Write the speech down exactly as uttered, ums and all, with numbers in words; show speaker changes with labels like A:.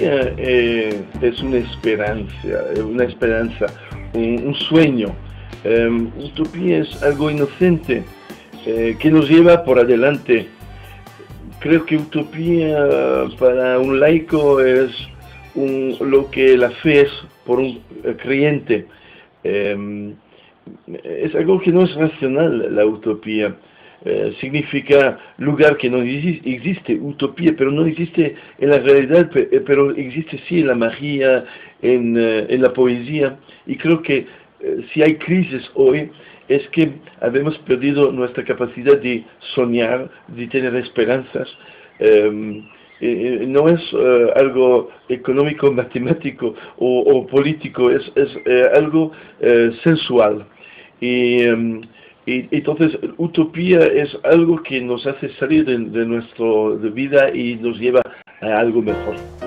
A: utopía eh, es una esperanza, una esperanza, un, un sueño. Um, utopía es algo inocente eh, que nos lleva por adelante. Creo que utopía para un laico es un, lo que la fe es por un creyente. Eh, es algo que no es racional, la utopía. Eh, significa lugar que no existe, utopía, pero no existe en la realidad, pero existe sí en la magia, en, uh, en la poesía. Y creo que eh, si hay crisis hoy, es que habemos perdido nuestra capacidad de soñar, de tener esperanzas. Eh, eh, no es uh, algo económico, matemático o, o político, es, es eh, algo eh, sensual. Y, um, y entonces utopía es algo que nos hace salir de, de nuestra vida y nos lleva a algo mejor.